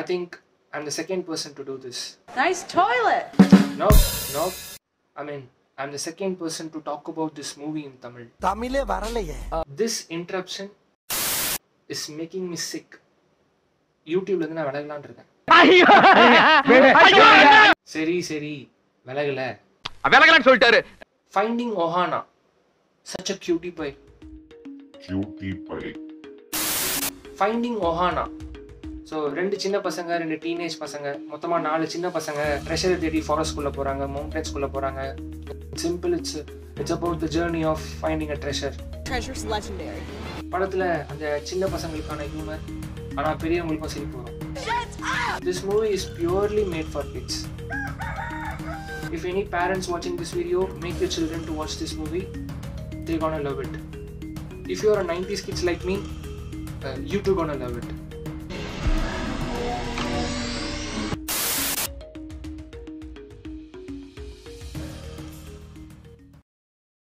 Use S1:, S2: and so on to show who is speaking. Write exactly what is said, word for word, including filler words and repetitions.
S1: think I'm the second person to do this.
S2: Nice toilet!
S1: No, no. I mean, I'm the second person to talk about this movie in Tamil. Uh, this interruption is making me sick. YouTube la na velagalaanu irukken. Seri seri velagala.
S3: Velagalaanu solitaru.
S1: Finding Ohana. Such a cutie pie.
S4: Cutie pie.
S1: Finding Ohana. So ரெண்டு சின்ன பசங்க ரெண்டு teenage பசங்க மொத்தமா நாலு சின்ன பசங்க treasure தேடி ஃபாரஸ்ட் குள்ள போறாங்க மவுண்டன்ஸ் குள்ள போறாங்க simple it's it's about the journey of finding a treasure.
S2: Treasure's legendary.
S1: படத்துல அந்த சின்ன பசங்களுக்கான ஹியூமர் ஆனா பெரியவங்களுக்கும் சிரிப்பு வரும். This movie is purely made for kids. If any parents watching this video make your children to watch this movie, they're gonna love it. If you are a nineties kids like me, uh, you too gonna love it.